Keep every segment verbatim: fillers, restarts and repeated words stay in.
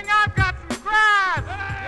thing, I've got some grass.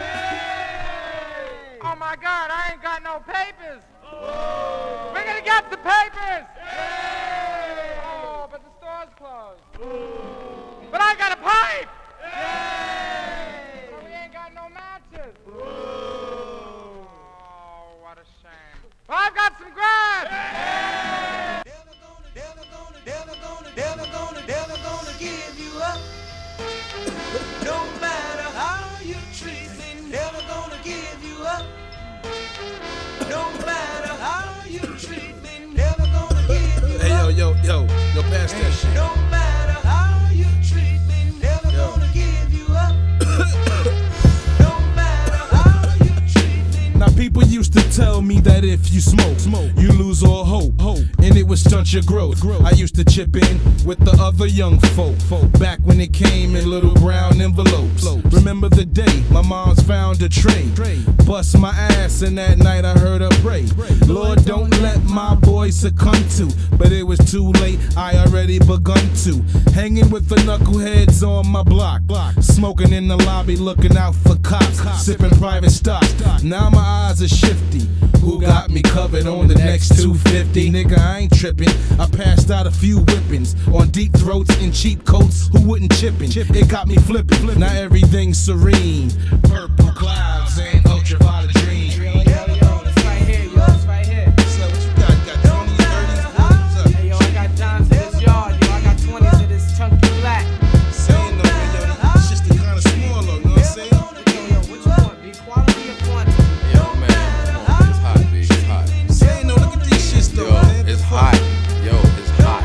Oh my God, I ain't got no papers. We're gonna get the papers. Oh, but the store's closed. But I got a pipe. But we ain't got no matches. Oh, what a shame. Well, I've got some grass. Never gonna, never gonna, never gonna, never gonna, never gonna give you up. No matter how you treat me, never gonna give you up. No matter how you treat me, never gonna give you up. Hey yo, yo, yo, yo, pass that shit. No matter how you treat me, never yo. gonna give you up. No matter how you treat me. Now people used to tell me that if you smoke, smoke, you lose all hope, hope, and it would stunt your growth. growth. I used to chip in with the other young folk, folk, back when it came in little brown envelopes. Floats. Remember the day my mom's found a tray, bust my ass, and that night I heard her pray. Lord, don't let my boy succumb to, but it was too late, I already begun to. Hanging with the knuckleheads on my block, smoking in the lobby, looking out for cops, sipping private stock. Now my eyes are shifty. Who got me covered on the next two fifty? Nigga, I ain't tripping. I passed out a few whippings on deep throats and cheap coats who wouldn't chippin'. It got me flipping. Now everything's serene. Purple clouds and ultraviolet dreams. Yo, yo, yo, it's right here, yo, it's right here. So what you got? Got twenties, thirties, forties up? Hey, yo, I got Johns in this yard, yo. I got twenties of this chunky black. Saying no, yo, it's just the kind of small, though, you know what I'm saying? Yo, yo, what you want? Be quality or quantity? Yo, man, come on, it's hot, B, it's hot. Saying no, look at these shits, though, Yo, man. it's hot. Yo, it's hot.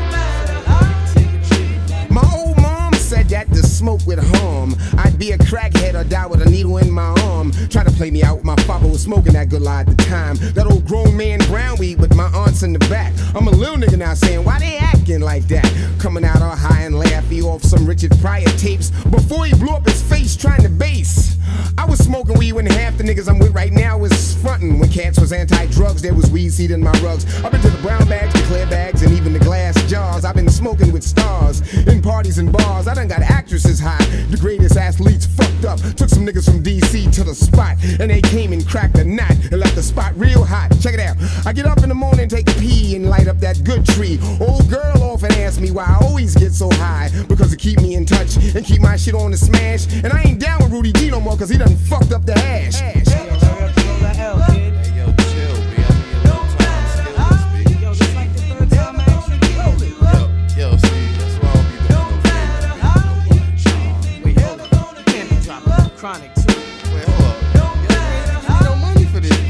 My old mom said that to smoke would harm. I'd be a crackhead or die with a needle in my arm. Try to play me out, my father was smoking that good lie at the time. That old grown man brown weed with my aunts in the back. I'm a little nigga now saying, why they acting like that? Coming out all high and laughy off some Richard Pryor tapes before he blew up his face trying to bass. I was smoking weed when half the niggas I'm with right now was frontin'. When cats was anti-drugs, there was weed seed in my rugs. I've been to the brown bags, the clear bags, and even the glass jars. I've been smoking with stars in parties and bars. I done got actresses high, the greatest athletes fucked up. Took some niggas from D C to the spot, and they came and cracked the knot and left the spot real hot. Check it out. I get up in the morning, take a pee, and light up that good tree. Old girl often asks me why I always get so high, because it keep me in touch and keep my shit on the smash. And I ain't down with Rudy G no more, cause he done fucked up the hash. Hey, yo, hurry up, roll that L, kid. Hey, yo, chill, B. I need a little time. Skills, B. Yo, this like the third time I actually rolled it. Yo, yo, see, that's why I don't be doing no favors, B. Wait, hold up. You can't be dropping chronic, too. Wait, hold up. Yo, you need no money for this, B.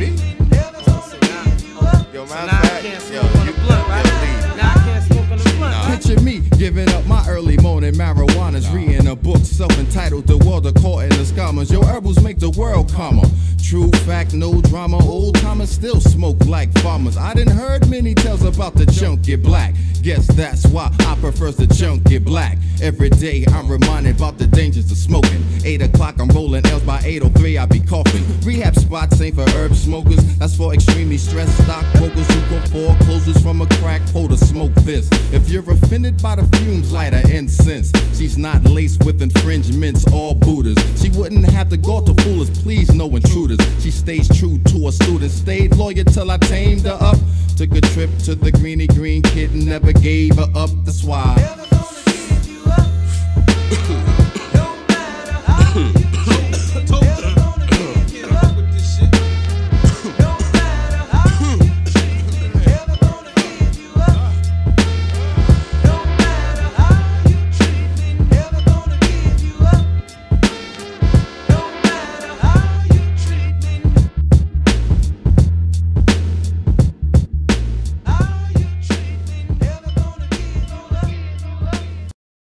Yo, So matter now I of fact, can't yo, smoke on you, the blunt, right? yo, leave. Now I can't smoke on the blunt. Nah. Picture me giving up my early morning marijuanas, reading a book self-entitled The World of Caught in the Scammers. Your herbals make the world calmer. True fact, no drama. Old timers still smoke like farmers. I done heard many tales about the junkie black. Guess that's why I prefer the junkie black. Every day I'm reminded about the dangers of smoking. Eight o'clock I'm rolling L's, by eight oh three I be coughing. Rehab spots ain't for herb smokers. That's for extremely stressed stockbrokers who go foreclosures from a crack holder. Smoke this. If you're offended by the fumes, light her incense. She's not laced with infringements or Buddhas. She wouldn't have to go to foolers, please no intruders. She stays true to her students, stayed loyal till I tamed her up. Took a trip to the greeny green kid and never gave her up, that's why.